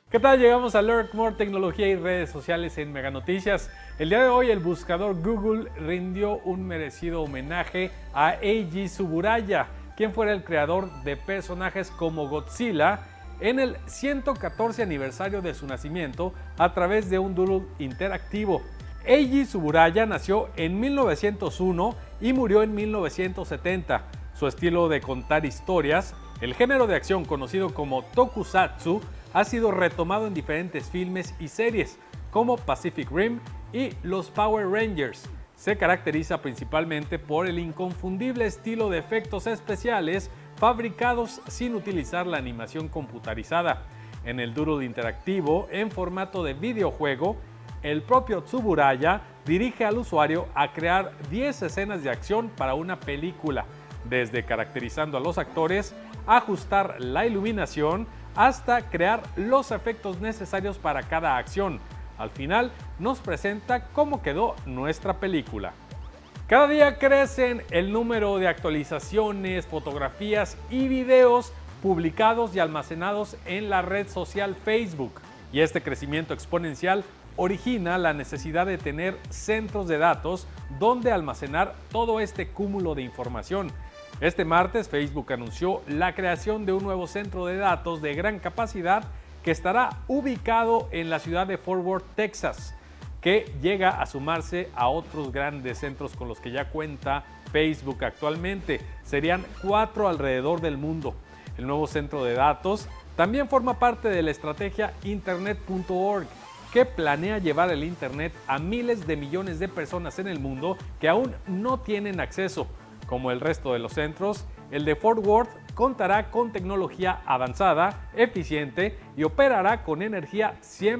¿Qué tal? Llegamos a Learn More, tecnología y redes sociales en Mega Noticias. El día de hoy el buscador Google rindió un merecido homenaje a Eiji Tsuburaya, quien fuera el creador de personajes como Godzilla en el 114 aniversario de su nacimiento a través de un doodle interactivo. Eiji Tsuburaya nació en 1901 y murió en 1970. Su estilo de contar historias, el género de acción conocido como tokusatsu, ha sido retomado en diferentes filmes y series como Pacific Rim y los Power Rangers. Se caracteriza principalmente por el inconfundible estilo de efectos especiales fabricados sin utilizar la animación computarizada. En el doodle interactivo en formato de videojuego, el propio Tsuburaya dirige al usuario a crear 10 escenas de acción para una película, desde caracterizando a los actores, ajustar la iluminación, hasta crear los efectos necesarios para cada acción. Al final nos presenta cómo quedó nuestra película. Cada día crecen el número de actualizaciones, fotografías y videos publicados y almacenados en la red social Facebook. Y este crecimiento exponencial origina la necesidad de tener centros de datos donde almacenar todo este cúmulo de información. Este martes, Facebook anunció la creación de un nuevo centro de datos de gran capacidad que estará ubicado en la ciudad de Fort Worth, Texas, que llega a sumarse a otros grandes centros con los que ya cuenta Facebook actualmente. Serían 4 alrededor del mundo. El nuevo centro de datos también forma parte de la estrategia Internet.org, que planea llevar el Internet a miles de millones de personas en el mundo que aún no tienen acceso. Como el resto de los centros, el de Fort Worth contará con tecnología avanzada, eficiente y operará con energía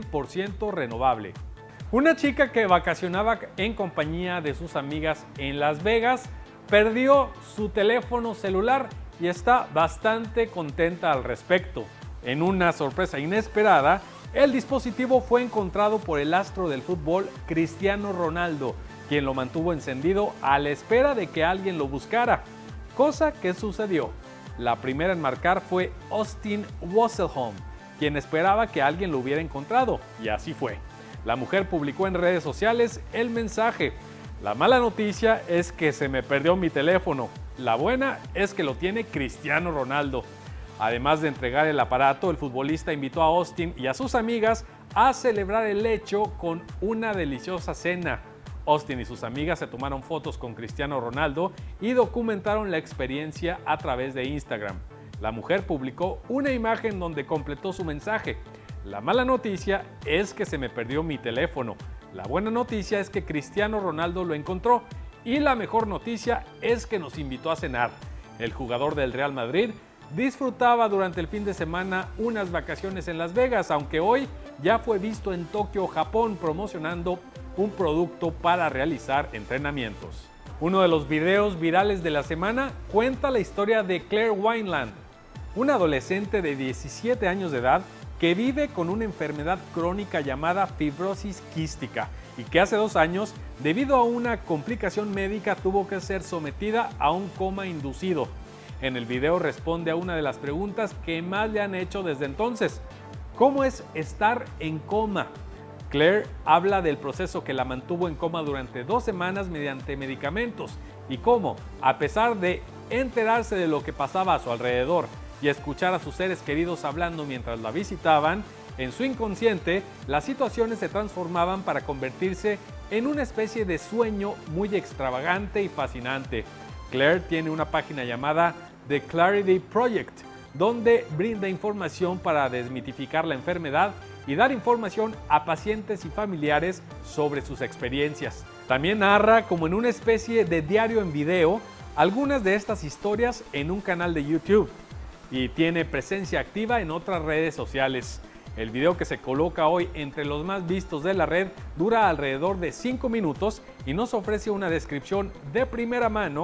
100% renovable. Una chica que vacacionaba en compañía de sus amigas en Las Vegas perdió su teléfono celular y está bastante contenta al respecto. En una sorpresa inesperada, el dispositivo fue encontrado por el astro del fútbol Cristiano Ronaldo, quien lo mantuvo encendido a la espera de que alguien lo buscara, cosa que sucedió. La primera en marcar fue Austin Wasselholm, quien esperaba que alguien lo hubiera encontrado, y así fue. La mujer publicó en redes sociales el mensaje: "La mala noticia es que se me perdió mi teléfono, la buena es que lo tiene Cristiano Ronaldo". Además de entregar el aparato, el futbolista invitó a Austin y a sus amigas a celebrar el hecho con una deliciosa cena. Austin y sus amigas se tomaron fotos con Cristiano Ronaldo y documentaron la experiencia a través de Instagram. La mujer publicó una imagen donde completó su mensaje: "La mala noticia es que se me perdió mi teléfono. La buena noticia es que Cristiano Ronaldo lo encontró. Y la mejor noticia es que nos invitó a cenar". El jugador del Real Madrid disfrutaba durante el fin de semana unas vacaciones en Las Vegas, aunque hoy ya fue visto en Tokio, Japón, promocionando un producto para realizar entrenamientos. Uno de los videos virales de la semana cuenta la historia de Claire Wineland, una adolescente de 17 años de edad que vive con una enfermedad crónica llamada fibrosis quística y que hace 2 años, debido a una complicación médica, tuvo que ser sometida a un coma inducido. En el video responde a una de las preguntas que más le han hecho desde entonces: ¿cómo es estar en coma? Claire habla del proceso que la mantuvo en coma durante 2 semanas mediante medicamentos y cómo, a pesar de enterarse de lo que pasaba a su alrededor y escuchar a sus seres queridos hablando mientras la visitaban, en su inconsciente las situaciones se transformaban para convertirse en una especie de sueño muy extravagante y fascinante. Claire tiene una página llamada The Clarity Project, donde brinda información para desmitificar la enfermedad y dar información a pacientes y familiares sobre sus experiencias. También narra, como en una especie de diario en video, algunas de estas historias en un canal de YouTube y tiene presencia activa en otras redes sociales. El video, que se coloca hoy entre los más vistos de la red, dura alrededor de 5 minutos y nos ofrece una descripción de primera mano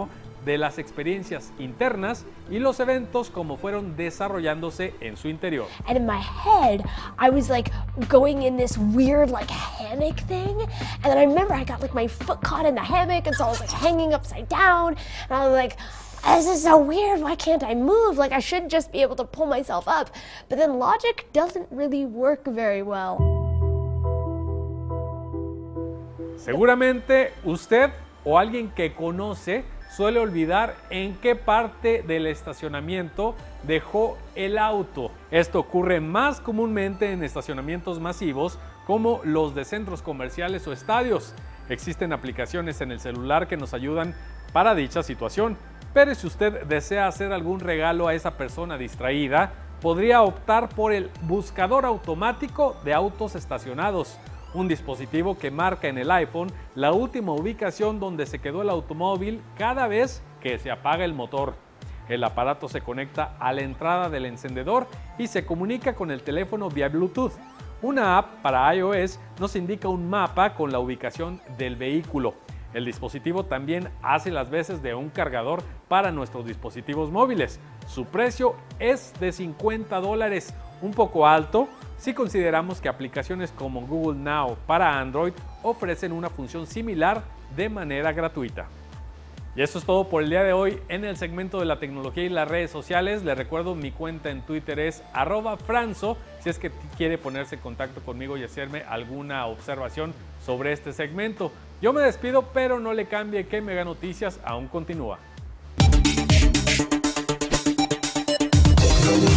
de las experiencias internas y los eventos como fueron desarrollándose en su interior. And in my head, I was like going in this weird like hammock thing. And then I remember I got like my foot caught in the hammock, and so I was like hanging upside down. And I was like, this is so weird, why can't I move? Like I should just be able to pull myself up. But then logic doesn't really work very well. Seguramente usted o alguien que conoce suele olvidar en qué parte del estacionamiento dejó el auto. Esto ocurre más comúnmente en estacionamientos masivos como los de centros comerciales o estadios. Existen aplicaciones en el celular que nos ayudan para dicha situación, pero si usted desea hacer algún regalo a esa persona distraída, podría optar por el buscador automático de autos estacionados, un dispositivo que marca en el iPhone la última ubicación donde se quedó el automóvil cada vez que se apaga el motor. El aparato se conecta a la entrada del encendedor y se comunica con el teléfono vía Bluetooth. Una app para iOS nos indica un mapa con la ubicación del vehículo. El dispositivo también hace las veces de un cargador para nuestros dispositivos móviles. Su precio es de $50, un poco alto si consideramos que aplicaciones como Google Now para Android ofrecen una función similar de manera gratuita. Y eso es todo por el día de hoy en el segmento de la tecnología y las redes sociales. Les recuerdo, mi cuenta en Twitter es @franzo, si es que quiere ponerse en contacto conmigo y hacerme alguna observación sobre este segmento. Yo me despido, pero no le cambie que Mega Noticias aún continúa.